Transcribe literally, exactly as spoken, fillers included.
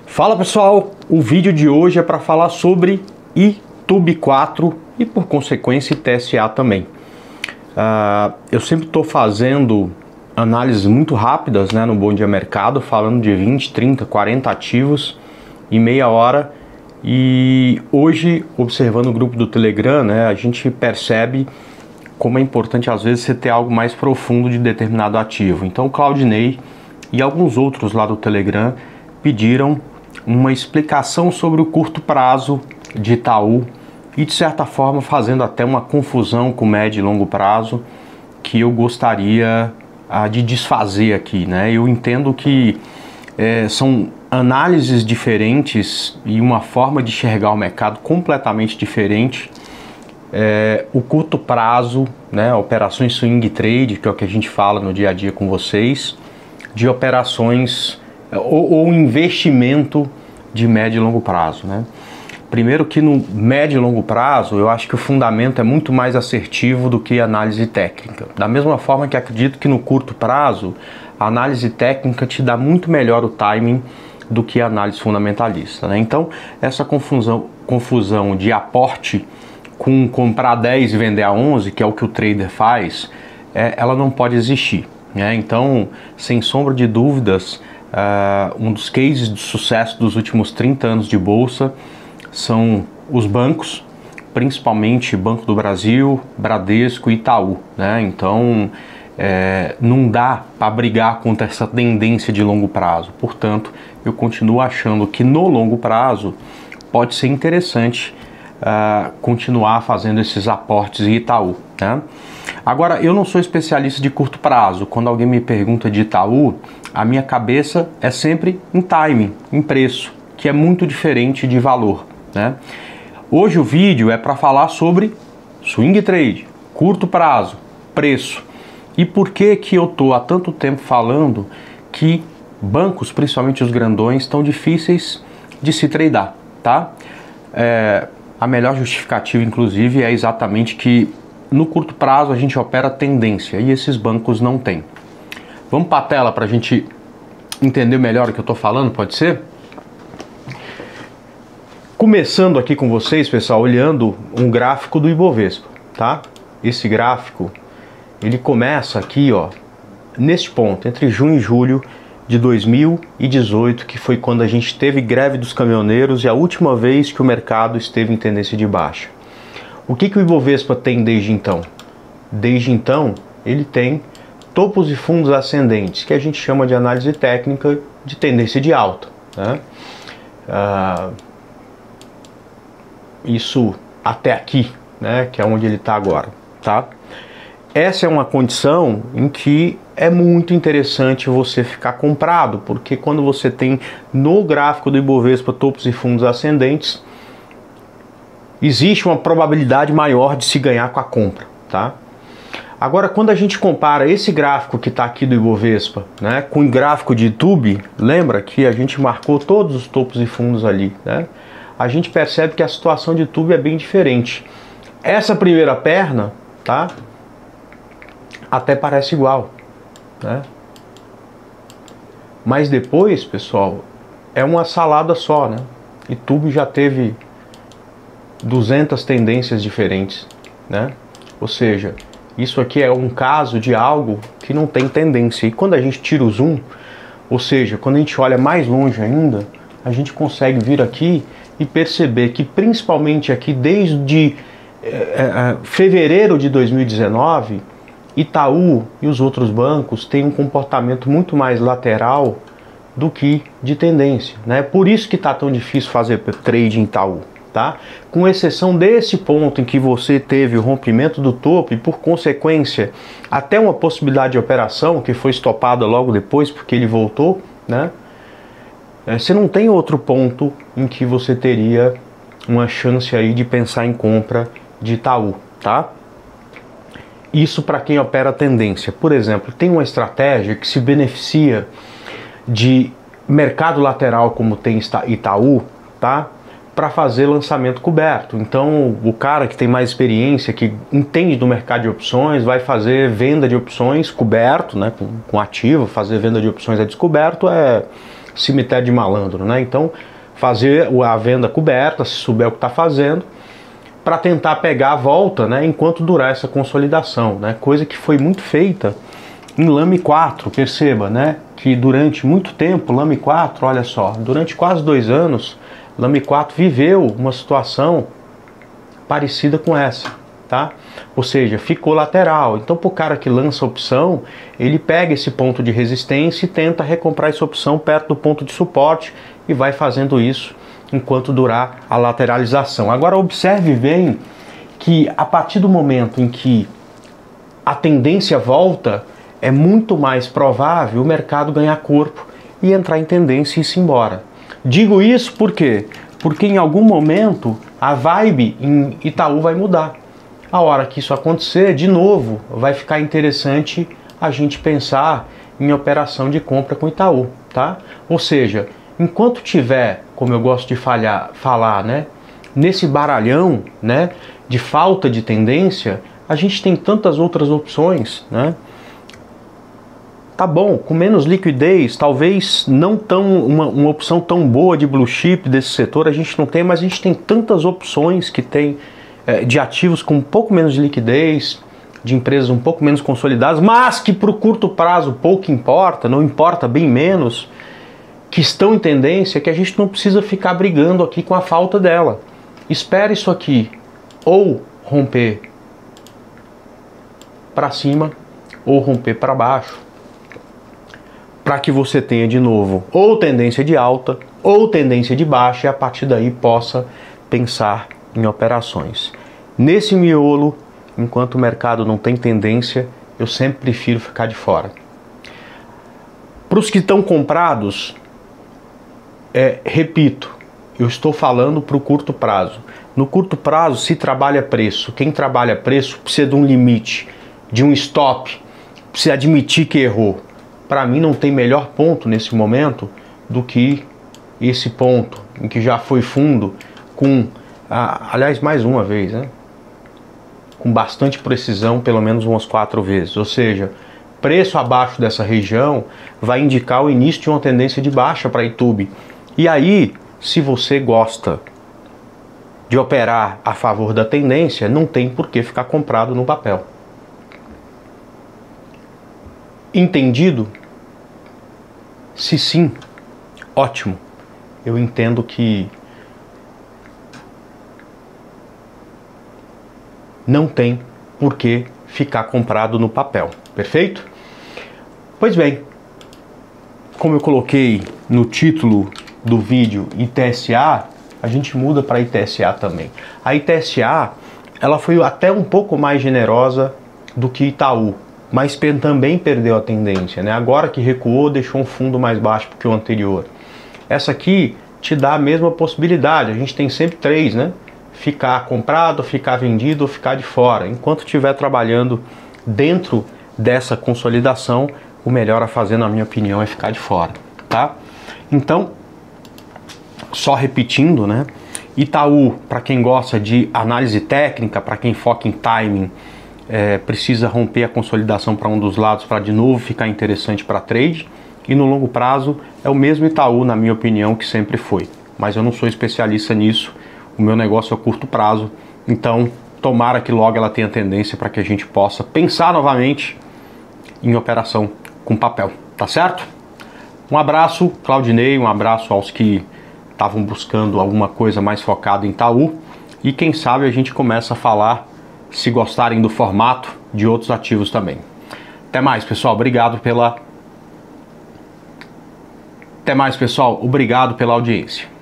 Fala pessoal, o vídeo de hoje é para falar sobre I T U B quatro e por consequência T S A também. Uh, eu sempre estou fazendo análises muito rápidas, né, no Bom Dia Mercado, falando de vinte, trinta, quarenta ativos em meia hora. E hoje, observando o grupo do Telegram, né, a gente percebe como é importante às vezes você ter algo mais profundo de determinado ativo. Então o Claudinei e alguns outros lá do Telegram pediram uma explicação sobre o curto prazo de Itaú e de certa forma fazendo até uma confusão com médio e longo prazo que eu gostaria ah, de desfazer aqui, né? Eu entendo que é, são análises diferentes e uma forma de enxergar o mercado completamente diferente. É, o curto prazo, né, operações swing trade, que é o que a gente fala no dia a dia com vocês, de operações ou, ou investimento de médio e longo prazo, né? Primeiro que no médio e longo prazo eu acho que o fundamento é muito mais assertivo do que a análise técnica. Da mesma forma que acredito que no curto prazo a análise técnica te dá muito melhor o timing do que a análise fundamentalista, né? Então essa confusão, confusão de aporte com comprar dez e vender a onze, que é o que o trader faz, é, ela não pode existir, né? Então, sem sombra de dúvidas, uh, um dos cases de sucesso dos últimos trinta anos de bolsa são os bancos, principalmente Banco do Brasil, Bradesco e Itaú, né? Então, é, não dá para brigar contra essa tendência de longo prazo. Portanto, eu continuo achando que no longo prazo pode ser interessante Uh, continuar fazendo esses aportes em Itaú, né? Agora, eu não sou especialista de curto prazo. Quando alguém me pergunta de Itaú, a minha cabeça é sempre em timing, em preço, que é muito diferente de valor, né? Hoje o vídeo é para falar sobre swing trade, curto prazo, preço. E por que que eu tô há tanto tempo falando que bancos, principalmente os grandões, estão difíceis de se tradar, tá? É, A melhor justificativa, inclusive, é exatamente que no curto prazo a gente opera tendência e esses bancos não têm. Vamos para a tela para a gente entender melhor o que eu estou falando, pode ser? Começando aqui com vocês, pessoal, olhando um gráfico do Ibovespa, tá? Esse gráfico, ele começa aqui, ó, neste ponto, entre junho e julho de dois mil e dezoito, que foi quando a gente teve greve dos caminhoneiros e a última vez que o mercado esteve em tendência de baixa. O que que o Ibovespa tem desde então? Desde então, ele tem topos e fundos ascendentes, que a gente chama de análise técnica de tendência de alta, né? Ah, isso até aqui, né, que é onde ele está agora, tá? Essa é uma condição em que é muito interessante você ficar comprado, porque quando você tem no gráfico do Ibovespa topos e fundos ascendentes, existe uma probabilidade maior de se ganhar com a compra, tá? Agora, quando a gente compara esse gráfico que está aqui do Ibovespa, né, com o gráfico de I T U B, lembra que a gente marcou todos os topos e fundos ali, né? A gente percebe que a situação de I T U B é bem diferente. Essa primeira perna, tá? Até parece igual, né? Mas depois, pessoal, é uma salada só, né? I T U B já teve duzentas tendências diferentes, né? Ou seja, isso aqui é um caso de algo que não tem tendência. E quando a gente tira o zoom, ou seja, quando a gente olha mais longe ainda, a gente consegue vir aqui e perceber que principalmente aqui desde é, é, fevereiro de dois mil e dezenove, Itaú e os outros bancos têm um comportamento muito mais lateral do que de tendência, né? Por isso que está tão difícil fazer trade em Itaú, tá? Com exceção desse ponto em que você teve o rompimento do topo e por consequência até uma possibilidade de operação que foi estopada logo depois porque ele voltou, né? Você não tem outro ponto em que você teria uma chance aí de pensar em compra de Itaú, tá? Isso para quem opera tendência. Por exemplo, tem uma estratégia que se beneficia de mercado lateral como tem Itaú, tá? Para fazer lançamento coberto. Então, o cara que tem mais experiência, que entende do mercado de opções, vai fazer venda de opções coberto, né? Com, com ativo, fazer venda de opções a descoberto é cemitério de malandro, né? Então, fazer a venda coberta, se souber o que está fazendo, para tentar pegar a volta, né, enquanto durar essa consolidação, né? Coisa que foi muito feita em Lame quatro, perceba, né, que durante muito tempo, Lame quatro, olha só, durante quase dois anos, Lame quatro viveu uma situação parecida com essa, tá? Ou seja, ficou lateral. Então, para o cara que lança a opção, ele pega esse ponto de resistência e tenta recomprar essa opção perto do ponto de suporte e vai fazendo isso enquanto durar a lateralização. Agora, observe bem que a partir do momento em que a tendência volta, é muito mais provável o mercado ganhar corpo e entrar em tendência e ir embora. Digo isso por quê? Porque em algum momento a vibe em Itaú vai mudar. A hora que isso acontecer, de novo, vai ficar interessante a gente pensar em operação de compra com Itaú, tá? Ou seja, enquanto tiver, como eu gosto de falhar, falar, né, nesse baralhão, né, de falta de tendência, a gente tem tantas outras opções, né? Tá bom, com menos liquidez, talvez não tão uma, uma opção tão boa de blue chip desse setor a gente não tem, mas a gente tem tantas opções que tem é, de ativos com um pouco menos de liquidez, de empresas um pouco menos consolidadas, mas que para o curto prazo pouco importa, não importa bem menos, que estão em tendência, que a gente não precisa ficar brigando aqui com a falta dela. Espere isso aqui ou romper para cima ou romper para baixo, para que você tenha de novo ou tendência de alta ou tendência de baixa e a partir daí possa pensar em operações. Nesse miolo, enquanto o mercado não tem tendência, eu sempre prefiro ficar de fora. Para os que estão comprados, é, repito, eu estou falando para o curto prazo. No curto prazo se trabalha preço. Quem trabalha preço precisa de um limite, de um stop, precisa admitir que errou. Para mim não tem melhor ponto nesse momento do que esse ponto em que já foi fundo com, ah, aliás, mais uma vez, né? Com bastante precisão, pelo menos umas quatro vezes. Ou seja, preço abaixo dessa região vai indicar o início de uma tendência de baixa para Itaú. E aí, se você gosta de operar a favor da tendência, não tem por que ficar comprado no papel. Entendido? Se sim, ótimo. Eu entendo que não tem por que ficar comprado no papel, perfeito? Pois bem, como eu coloquei no título do vídeo I T S A, a gente muda para I T S A também. A I T S A, ela foi até um pouco mais generosa do que Itaú, mas também perdeu a tendência, né? Agora que recuou, deixou um fundo mais baixo que o anterior. Essa aqui te dá a mesma possibilidade, a gente tem sempre três, né? Ficar comprado, ficar vendido ou ficar de fora. Enquanto estiver trabalhando dentro dessa consolidação, o melhor a fazer, na minha opinião, é ficar de fora, tá? Então, só repetindo, né? Itaú, para quem gosta de análise técnica, para quem foca em timing, é, precisa romper a consolidação para um dos lados para de novo ficar interessante para trade. E no longo prazo é o mesmo Itaú, na minha opinião, que sempre foi. Mas eu não sou especialista nisso, o meu negócio é a curto prazo. Então, tomara que logo ela tenha tendência para que a gente possa pensar novamente em operação com papel, tá certo? Um abraço, Claudinei, um abraço aos que estavam buscando alguma coisa mais focada em Itaú. E quem sabe a gente começa a falar, se gostarem do formato, de outros ativos também. Até mais, pessoal. Obrigado pela... Até mais, pessoal. Obrigado pela audiência.